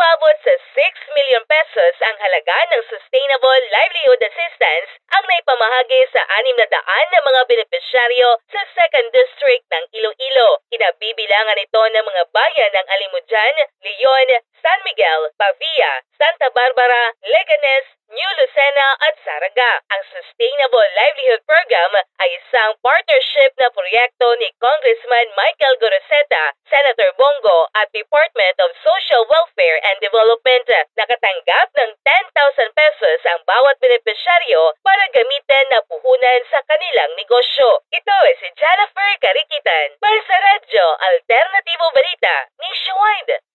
umabot sa 6 million pesos ang halaga ng Sustainable Livelihood Assistance ang naipamahagi sa 600 na mga benepisyaryo sa 2nd District ng Iloilo. Kinabibilangan ito ng mga bayan ng Alimujan, Leon, San Miguel, Pavia, Santa Barbara, Leganes, New Lucena at Saraga. Ang Sustainable Livelihood Program ay isang partnership na proyekto ni Congressman Michael Goroseta, Senator Bongo at Department of Social Welfare and Development. Nakatanggap ng 10,000 pesos ang bawat benepisyaryo para gamitin na puhunan sa kanilang negosyo. Ito ay si Jennifer Carikitan para sa Radyo Alternatibo Balita Nationwide.